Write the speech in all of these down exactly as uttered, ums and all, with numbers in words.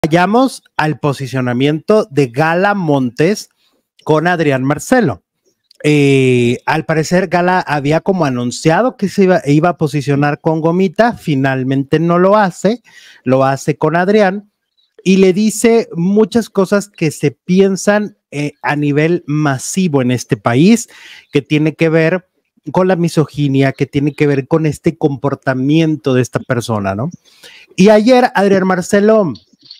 Vayamos al posicionamiento de Gala Montes con Adrián Marcelo. Eh, al parecer Gala había como anunciado que se iba, iba a posicionar con Gomita, finalmente no lo hace, lo hace con Adrián y le dice muchas cosas que se piensan eh, a nivel masivo en este país, que tiene que ver con la misoginia, que tiene que ver con este comportamiento de esta persona, ¿no? Y ayer Adrián Marcelo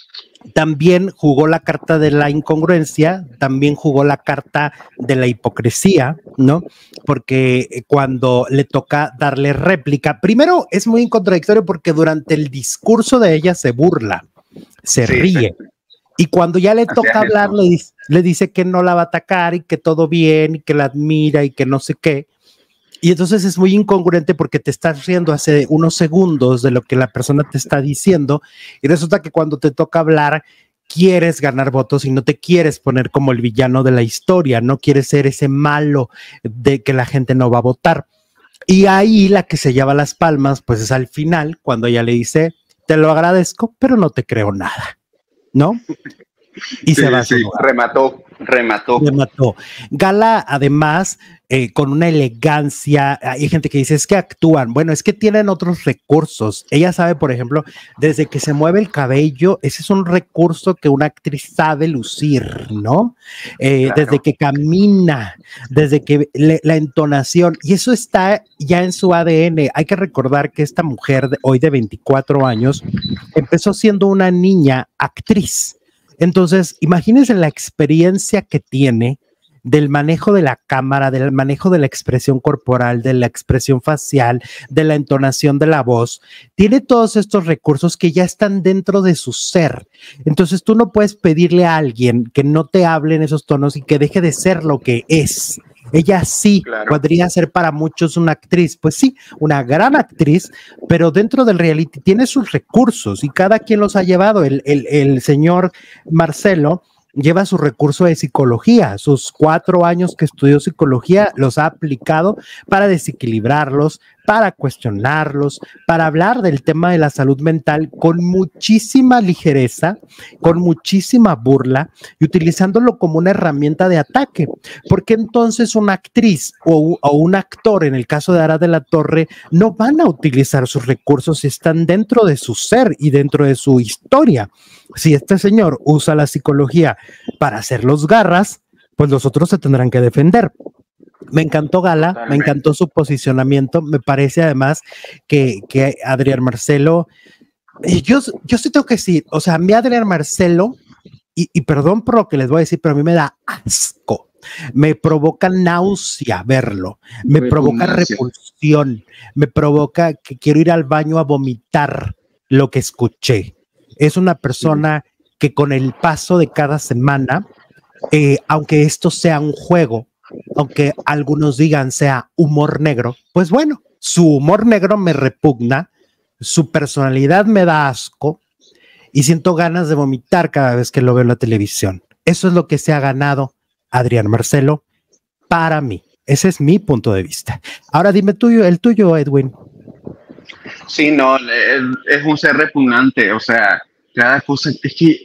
también jugó la carta de la incongruencia, también jugó la carta de la hipocresía, ¿no? Porque cuando le toca darle réplica, primero es muy contradictorio porque durante el discurso de ella se burla, se sí, ríe. Sí. Y cuando ya le toca hablar, le, le dice que no la va a atacar y que todo bien y que la admira y que no sé qué. Y entonces es muy incongruente porque te estás riendo hace unos segundos de lo que la persona te está diciendo y resulta que cuando te toca hablar quieres ganar votos y no te quieres poner como el villano de la historia, no quieres ser ese malo de que la gente no va a votar. Y ahí la que se lleva las palmas pues es al final cuando ella le dice, te lo agradezco, pero no te creo nada, ¿no? Y sí, se va sí, remató, remató. Remató. Gala, además, eh, con una elegancia, hay gente que dice, es que actúan, bueno, es que tienen otros recursos. Ella sabe, por ejemplo, desde que se mueve el cabello, ese es un recurso que una actriz sabe lucir, ¿no? Eh, claro. Desde que camina, desde que le, la entonación, y eso está ya en su A D N. Hay que recordar que esta mujer, de, hoy de veinticuatro años, empezó siendo una niña actriz. Entonces, imagínense la experiencia que tiene del manejo de la cámara, del manejo de la expresión corporal, de la expresión facial, de la entonación de la voz. Tiene todos estos recursos que ya están dentro de su ser. Entonces, tú no puedes pedirle a alguien que no te hable en esos tonos y que deje de ser lo que es. Ella sí, claro, podría ser para muchos una actriz, pues sí, una gran actriz, pero dentro del reality tiene sus recursos y cada quien los ha llevado. El, el, el señor Marcelo lleva su recurso de psicología, sus cuatro años que estudió psicología los ha aplicado para desequilibrarlos, para cuestionarlos, para hablar del tema de la salud mental con muchísima ligereza, con muchísima burla y utilizándolo como una herramienta de ataque, porque entonces una actriz o, o un actor, en el caso de Ara de la Torre, no van a utilizar sus recursos si están dentro de su ser y dentro de su historia. Si este señor usa la psicología para hacer los garras, pues los otros se tendrán que defender. Me encantó Gala, Totalmente. me encantó su posicionamiento, me parece además que, que Adrián Marcelo, yo, yo sí tengo que decir, o sea, a mí Adrián Marcelo, y, y perdón por lo que les voy a decir, pero a mí me da asco, me provoca náusea verlo, me Repugnancia. provoca repulsión, me provoca que quiero ir al baño a vomitar lo que escuché. Es una persona que con el paso de cada semana, eh, aunque esto sea un juego, aunque algunos digan sea humor negro, pues bueno, su humor negro me repugna, su personalidad me da asco y siento ganas de vomitar cada vez que lo veo en la televisión. Eso es lo que se ha ganado Adrián Marcelo para mí. Ese es mi punto de vista. Ahora dime tuyo, el tuyo, Edwin. Sí, no, es un ser repugnante, o sea, cada cosa, es que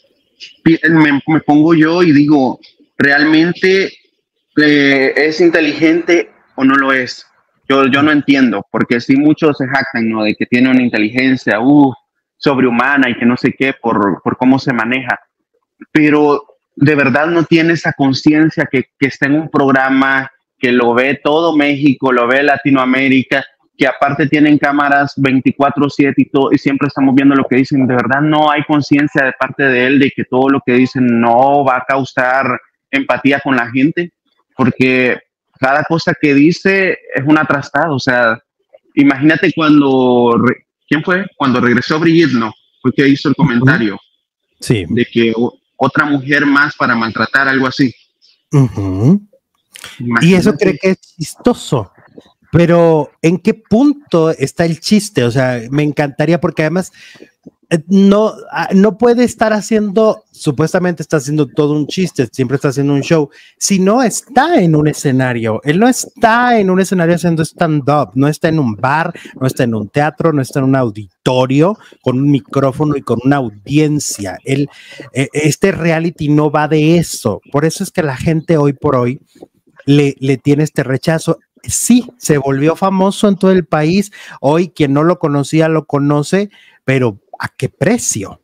me, me pongo yo y digo, realmente eh, es inteligente o no lo es. Yo, yo no entiendo, porque sí muchos se jactan, ¿no? De que tiene una inteligencia uh, sobrehumana y que no sé qué por, por cómo se maneja, pero de verdad no tiene esa conciencia que, que está en un programa que lo ve todo México, lo ve Latinoamérica, que aparte tienen cámaras veinticuatro siete y, todo, y siempre estamos viendo lo que dicen. De verdad no hay conciencia de parte de él de que todo lo que dicen no va a causar empatía con la gente, porque cada cosa que dice es una trastada. O sea, imagínate cuando, ¿quién fue? Cuando regresó Brigitte, ¿no? Fue que hizo el comentario sí. de que otra mujer más para maltratar, algo así. Uh-huh. Y eso cree que es chistoso. Pero ¿en qué punto está el chiste? O sea, me encantaría porque además no, no puede estar haciendo, supuestamente está haciendo todo un chiste, siempre está haciendo un show, si no está en un escenario. Él no está en un escenario haciendo stand-up, no está en un bar, no está en un teatro, no está en un auditorio con un micrófono y con una audiencia. Él, este reality no va de eso. Por eso es que la gente hoy por hoy le, le tiene este rechazo. Sí, se volvió famoso en todo el país. Hoy quien no lo conocía lo conoce, pero ¿a qué precio?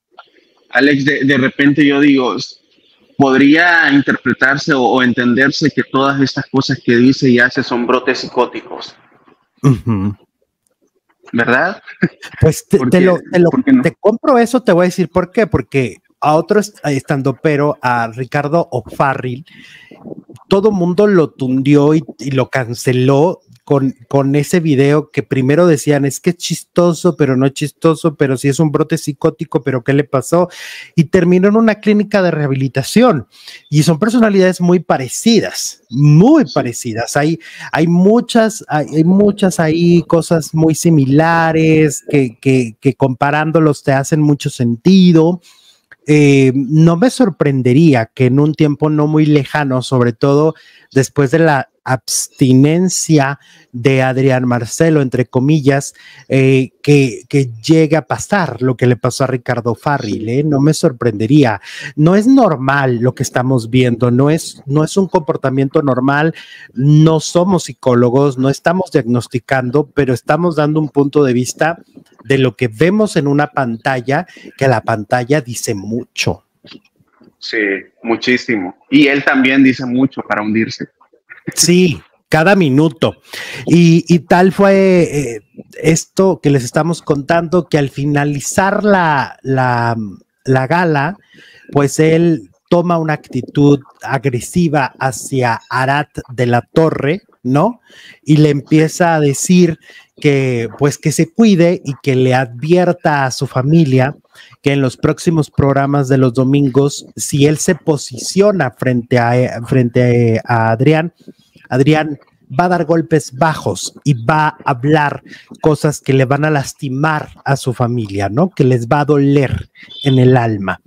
Alex, de, de repente yo digo, podría interpretarse o, o entenderse que todas estas cosas que dice y hace son brotes psicóticos. Uh-huh. ¿Verdad? Pues te, te lo, te, lo no? te compro eso, te voy a decir por qué, porque a otro estandopero, a Ricardo O'Farrill, todo mundo lo tundió y, y lo canceló con, con ese video que primero decían, es que es chistoso, pero no chistoso, pero sí es un brote psicótico, pero ¿qué le pasó? Y terminó en una clínica de rehabilitación. Y son personalidades muy parecidas, muy sí. parecidas. Hay, hay muchas, hay, hay muchas ahí cosas muy similares que, que, que comparándolos te hacen mucho sentido. Eh, no me sorprendería que en un tiempo no muy lejano, sobre todo después de la abstinencia de Adrián Marcelo, entre comillas, eh, que, que llegue a pasar lo que le pasó a Ricardo O'Farrill, ¿eh? No me sorprendería. No es normal lo que estamos viendo, no es, no es un comportamiento normal, no somos psicólogos, no estamos diagnosticando, pero estamos dando un punto de vista de lo que vemos en una pantalla, que la pantalla dice mucho. Sí, muchísimo. Y él también dice mucho para hundirse. Sí, cada minuto. Y, y tal fue eh, esto que les estamos contando, que al finalizar la, la, la gala, pues él toma una actitud agresiva hacia Arad de la Torre, ¿no? Y le empieza a decir que pues que se cuide y que le advierta a su familia que en los próximos programas de los domingos, si él se posiciona frente a, frente a Adrián, Adrián va a dar golpes bajos y va a hablar cosas que le van a lastimar a su familia, ¿no? Que les va a doler en el alma.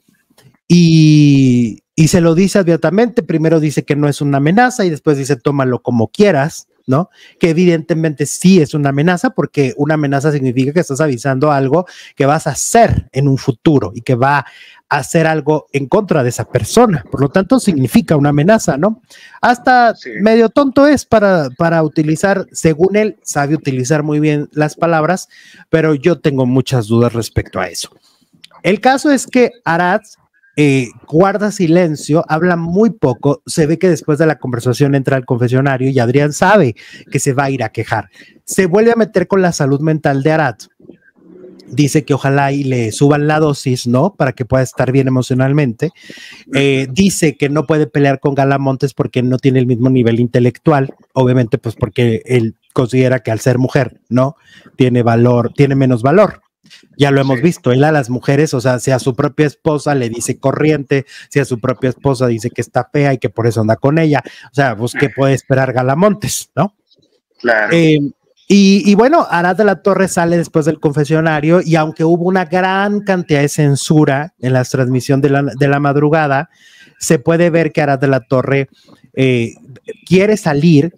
Y, y se lo dice abiertamente, primero dice que no es una amenaza y después dice tómalo como quieras, ¿no? Que evidentemente sí es una amenaza, porque una amenaza significa que estás avisando algo que vas a hacer en un futuro y que va a hacer algo en contra de esa persona, por lo tanto significa una amenaza, ¿no? Hasta sí. medio tonto es para, para utilizar, según él, sabe utilizar muy bien las palabras, pero yo tengo muchas dudas respecto a eso. El caso es que Arad Eh, guarda silencio, habla muy poco, se ve que después de la conversación entra al confesionario y Adrián sabe que se va a ir a quejar, se vuelve a meter con la salud mental de Arad, dice que ojalá y le suban la dosis, ¿no? Para que pueda estar bien emocionalmente, eh, dice que no puede pelear con Gala Montes porque no tiene el mismo nivel intelectual, obviamente pues porque él considera que al ser mujer, ¿no? Tiene valor, tiene menos valor. Ya lo hemos sí. visto, él a las mujeres, o sea, si a su propia esposa le dice corriente, si a su propia esposa dice que está fea y que por eso anda con ella, o sea, pues ¿qué puede esperar Gala Montes, no? Claro. Eh, y, y bueno, Arad de la Torre sale después del confesionario y aunque hubo una gran cantidad de censura en la transmisión de la, de la madrugada, se puede ver que Arad de la Torre eh, quiere salir.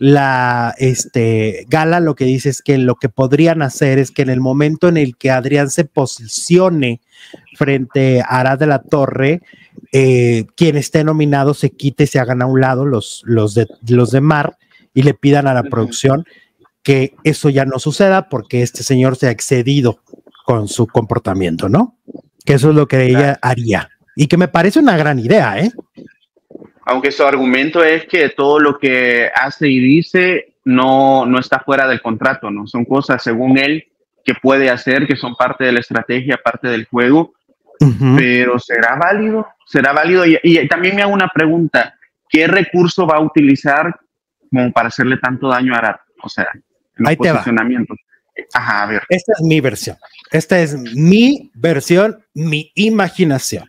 La este, Gala lo que dice es que lo que podrían hacer es que en el momento en el que Adrián se posicione frente a Arad de la Torre, eh, quien esté nominado se quite y se hagan a un lado los, los, de, los de Mar y le pidan a la producción que eso ya no suceda porque este señor se ha excedido con su comportamiento, ¿no? Que eso es lo que ella haría y que me parece una gran idea, ¿eh? Aunque su argumento es que todo lo que hace y dice no, no está fuera del contrato, ¿no? Son cosas, según él, que puede hacer, que son parte de la estrategia, parte del juego, uh-huh. pero ¿será válido? ¿Será válido? Y, y también me hago una pregunta, ¿qué recurso va a utilizar como para hacerle tanto daño a Arad? O sea, en los Ahí posicionamientos. Ajá, a ver. Esta es mi versión. Esta es mi versión, mi imaginación.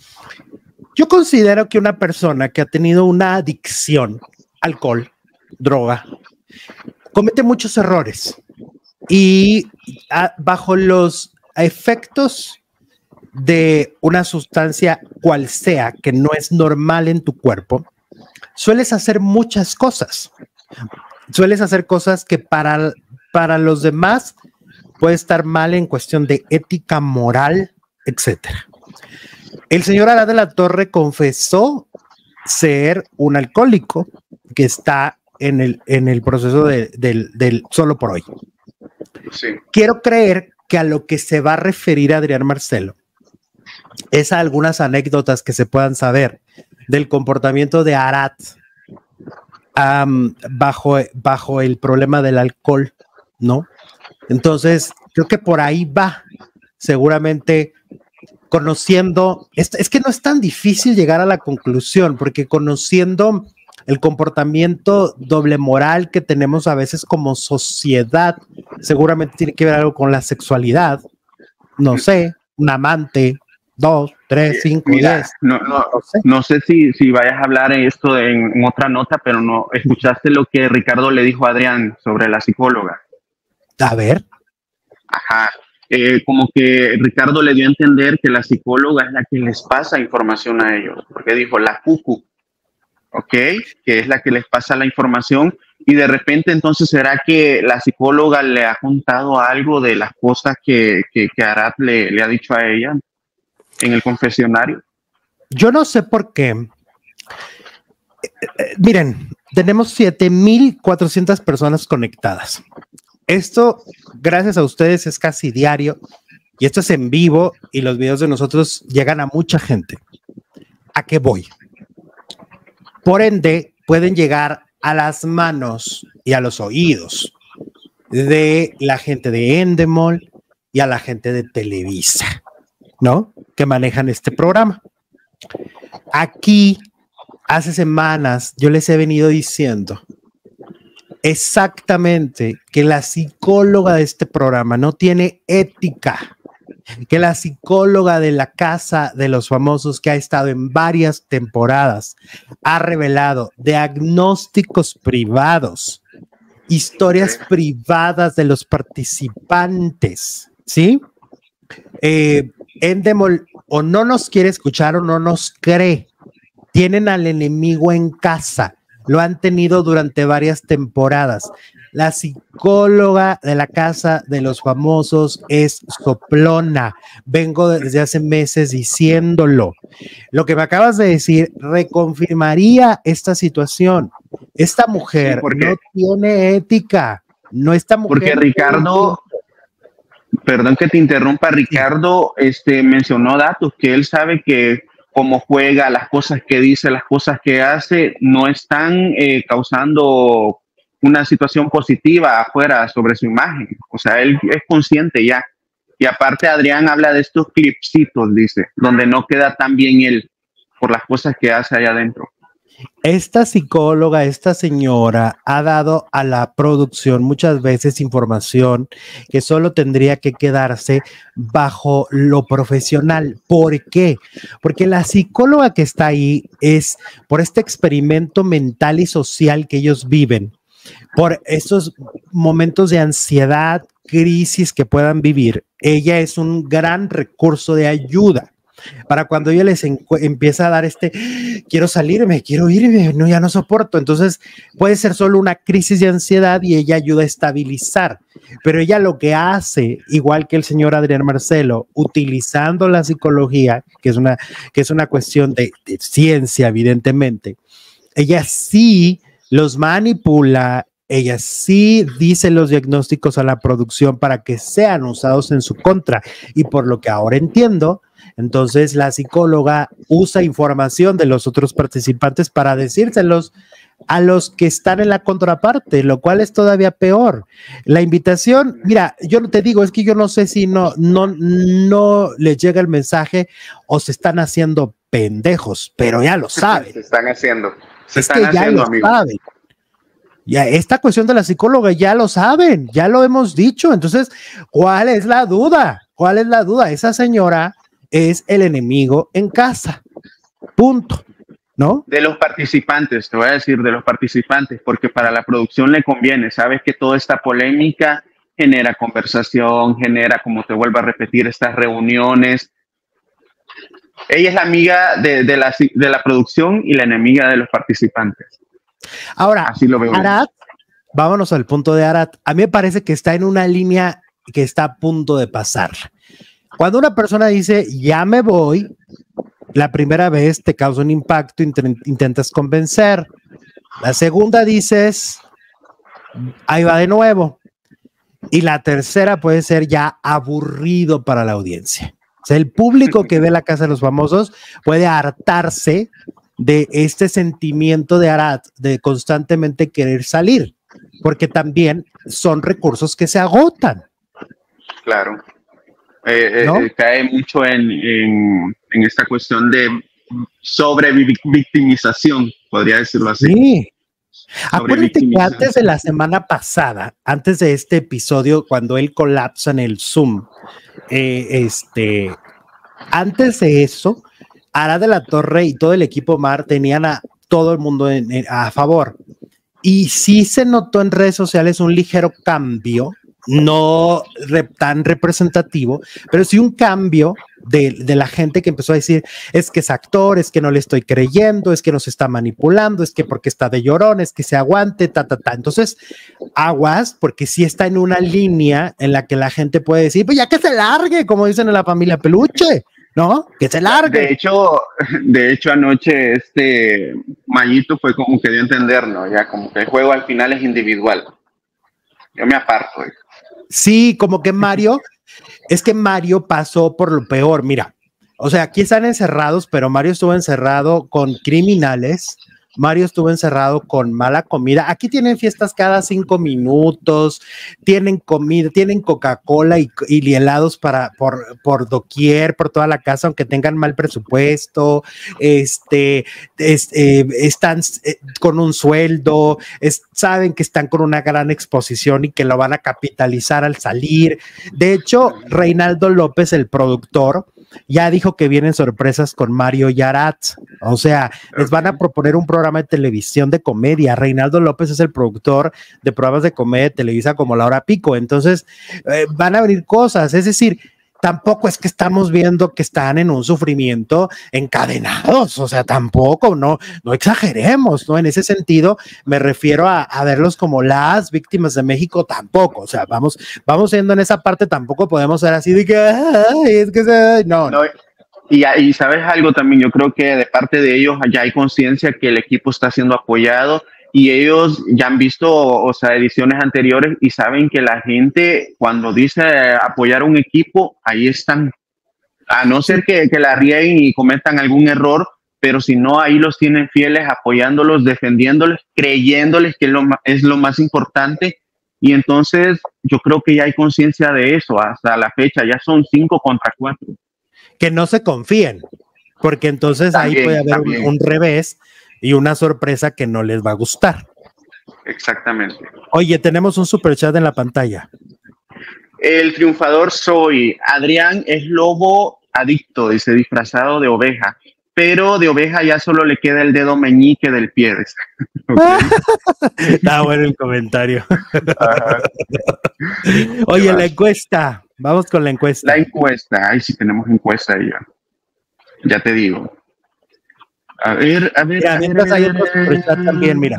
Yo considero que una persona que ha tenido una adicción, alcohol, droga, comete muchos errores y a, bajo los a efectos de una sustancia cual sea que no es normal en tu cuerpo, sueles hacer muchas cosas. Sueles hacer cosas que para, para los demás puede estar mal en cuestión de ética, moral, etcétera. El señor Arad de la Torre confesó ser un alcohólico que está en el, en el proceso de, del, del solo por hoy. Sí. Quiero creer que a lo que se va a referir Adrián Marcelo es a algunas anécdotas que se puedan saber del comportamiento de Arad um, bajo, bajo el problema del alcohol, ¿no? Entonces, creo que por ahí va, seguramente conociendo, es, es que no es tan difícil llegar a la conclusión, porque conociendo el comportamiento doble moral que tenemos a veces como sociedad, seguramente tiene que ver algo con la sexualidad, no sé, un amante, dos, tres, cinco, Mira, diez. no, no, no sé, no sé si, si vayas a hablar esto en, en otra nota, pero no, ¿escuchaste lo que Ricardo le dijo a Adrián sobre la psicóloga? A ver. Ajá. Eh, como que Ricardo le dio a entender que la psicóloga es la que les pasa información a ellos, porque dijo la cucu, ¿ok? Que es la que les pasa la información, y de repente entonces será que la psicóloga le ha contado algo de las cosas que, que, que Arad le, le ha dicho a ella en el confesionario. Yo no sé por qué. Eh, eh, miren, tenemos siete mil cuatrocientas personas conectadas. Esto, gracias a ustedes, es casi diario y esto es en vivo y los videos de nosotros llegan a mucha gente. ¿A qué voy? Por ende, pueden llegar a las manos y a los oídos de la gente de Endemol y a la gente de Televisa, ¿no? Que manejan este programa. Aquí, hace semanas, yo les he venido diciendo exactamente que la psicóloga de este programa no tiene ética, que la psicóloga de la Casa de los Famosos, que ha estado en varias temporadas, ha revelado diagnósticos privados, historias privadas de los participantes, ¿sí? Eh, Endemol o no nos quiere escuchar o no nos cree. Tienen al enemigo en casa. Lo han tenido durante varias temporadas. La psicóloga de la Casa de los Famosos es soplona. Vengo desde hace meses diciéndolo. Lo que me acabas de decir reconfirmaría esta situación. Esta mujer sí, no tiene ética. No, esta mujer. Porque Ricardo, perdón que te interrumpa, Ricardo sí. este, mencionó datos que él sabe que cómo juega, las cosas que dice, las cosas que hace, no están eh, causando una situación positiva afuera sobre su imagen. O sea, él es consciente ya. Y aparte Adrián habla de estos clipsitos, dice, donde no queda tan bien él por las cosas que hace allá adentro. Esta psicóloga, esta señora ha dado a la producción muchas veces información que solo tendría que quedarse bajo lo profesional. ¿Por qué? Porque la psicóloga que está ahí es por este experimento mental y social que ellos viven, por estos momentos de ansiedad, crisis que puedan vivir. Ella es un gran recurso de ayuda. Para cuando ella les empieza a dar este, quiero salirme, quiero irme, no, ya no soporto. Entonces puede ser solo una crisis de ansiedad y ella ayuda a estabilizar. Pero ella lo que hace, igual que el señor Adrián Marcelo, utilizando la psicología, que es una, que es una cuestión de, de ciencia, evidentemente, ella sí los manipula. Ella sí dice los diagnósticos a la producción para que sean usados en su contra. Y por lo que ahora entiendo, entonces la psicóloga usa información de los otros participantes para decírselos a los que están en la contraparte, lo cual es todavía peor. La invitación, mira, yo no te digo, es que yo no sé si no, no, no les llega el mensaje o se están haciendo pendejos, pero ya lo saben. Se están haciendo. Se es están que haciendo, ya lo amigo. saben. Ya, esta cuestión de la psicóloga ya lo saben, ya lo hemos dicho. Entonces, ¿cuál es la duda? ¿Cuál es la duda? Esa señora es el enemigo en casa. Punto. ¿No? De los participantes, te voy a decir de los participantes, porque para la producción le conviene. Sabes que toda esta polémica genera conversación, genera, como te vuelvo a repetir, estas reuniones. Ella es la amiga de, de, la, de la producción y la enemiga de los participantes. Ahora, así lo veo. Arad, vámonos al punto de Arad. A mí me parece que está en una línea que está a punto de pasar. Cuando una persona dice, ya me voy, la primera vez te causa un impacto, int- intentas convencer. La segunda dices, ahí va de nuevo. Y la tercera puede ser ya aburrido para la audiencia. O sea, el público que ve La Casa de los Famosos puede hartarse de este sentimiento de Arad, de constantemente querer salir, porque también son recursos que se agotan. Claro. Eh, ¿no? eh, cae mucho en, en, en esta cuestión de sobrevictimización, podría decirlo así. Sí. Acuérdate que antes de la semana pasada, antes de este episodio, cuando él colapsa en el Zoom, eh, este, antes de eso, Arad de la Torre y todo el equipo Mar tenían a todo el mundo en, en, a favor. Y sí se notó en redes sociales un ligero cambio, no re, tan representativo, pero sí un cambio de, de la gente que empezó a decir, es que es actor, es que no le estoy creyendo, es que nos está manipulando, es que porque está de llorón, es que se aguante, ta, ta, ta. Entonces, aguas, porque sí está en una línea en la que la gente puede decir, pues ya que se largue, como dicen en la familia Peluche, ¿no? Que se largue. De hecho, de hecho anoche este Mayito fue como que dio a entender, ¿no? Ya como que el juego al final es individual. Yo me aparto. ¿eh? Sí, como que Mario, es que Mario pasó por lo peor, mira, o sea, aquí están encerrados, pero Mario estuvo encerrado con criminales, Mario estuvo encerrado con mala comida, aquí tienen fiestas cada cinco minutos, tienen comida, tienen Coca-Cola y, y helados para, por, por doquier, por toda la casa, aunque tengan mal presupuesto, este, es, eh, están eh, con un sueldo, es, saben que están con una gran exposición y que lo van a capitalizar al salir. De hecho, Reinaldo López, el productor, ya dijo que vienen sorpresas con Mario y Arad, o sea, les van a proponer un programa de televisión de comedia. Reinaldo López es el productor de programas de comedia de Televisa como La Hora Pico, entonces eh, van a abrir cosas, es decir, tampoco es que estamos viendo que están en un sufrimiento encadenados, o sea, tampoco, no, no exageremos, ¿no? En ese sentido, me refiero a, a verlos como las víctimas de México, tampoco, o sea, vamos, vamos yendo en esa parte, tampoco podemos ser así de que, ay, es que se, no, no. no. Y, y sabes algo también, yo creo que de parte de ellos ya hay conciencia que el equipo está siendo apoyado y ellos ya han visto, o sea, ediciones anteriores y saben que la gente cuando dice apoyar a un equipo, ahí están, a no ser que, que la rieguen y cometan algún error, pero si no, ahí los tienen fieles, apoyándolos, defendiéndoles, creyéndoles que es lo, es lo más importante. Y entonces yo creo que ya hay conciencia de eso hasta la fecha, ya son cinco contra cuatro. Que no se confíen, porque entonces también, ahí puede haber un, un revés y una sorpresa que no les va a gustar. Exactamente. Oye, tenemos un superchat en la pantalla. El triunfador soy. Adrián es lobo adicto, dice, disfrazado de oveja, pero de oveja ya solo le queda el dedo meñique del pie. Okay. Está bueno el comentario. Oye, la encuesta. Vamos con la encuesta. La encuesta. Ay, sí tenemos encuesta ya. Ya te digo. A ver, a ver. Mira, a mientras ver, hay otro superchat también, mira.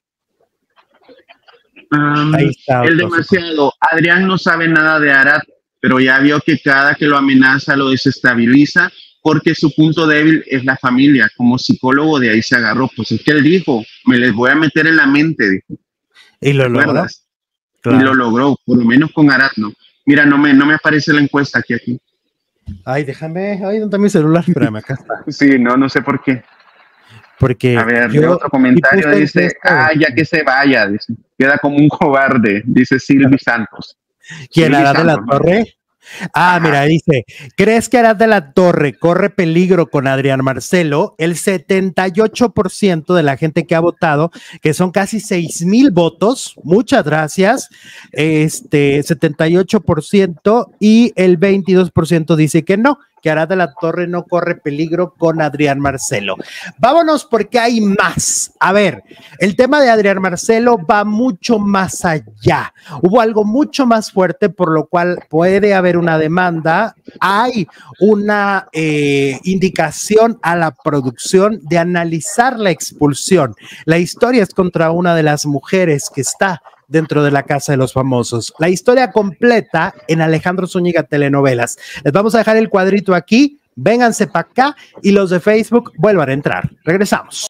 Um, Ahí está. El demasiado. Adrián no sabe nada de Arad, pero ya vio que cada que lo amenaza lo desestabiliza porque su punto débil es la familia. Como psicólogo de ahí se agarró. Pues es que él dijo, me les voy a meter en la mente, dijo. Y lo logró. Claro. Y lo logró, por lo menos con Arad, ¿no? Mira, no me, no me aparece la encuesta aquí, aquí. Ay, déjame, ay, ¿dónde está mi celular? Espérame, acá está. Sí, no, no sé por qué. Porque a ver, yo, otro comentario dice, ah, ya que se vaya, dice, queda como un cobarde, dice Silvi Santos. ¿Quién, Arad de la Torre? Ah, ajá. Mira, dice, ¿crees que Arad de la Torre corre peligro con Adrián Marcelo? El setenta y ocho por ciento de la gente que ha votado, que son casi seis mil votos, muchas gracias, este setenta y ocho por ciento y el veintidós por ciento dice que no, que Arad de la Torre no corre peligro con Adrián Marcelo. Vámonos porque hay más. A ver, el tema de Adrián Marcelo va mucho más allá. Hubo algo mucho más fuerte por lo cual puede haber una demanda. Hay una eh, indicación a la producción de analizar la expulsión. La historia es contra una de las mujeres que está dentro de la Casa de los Famosos. La historia completa en Alejandro Zúñiga Telenovelas. Les vamos a dejar el cuadrito aquí, vénganse para acá y los de Facebook vuelvan a entrar. Regresamos.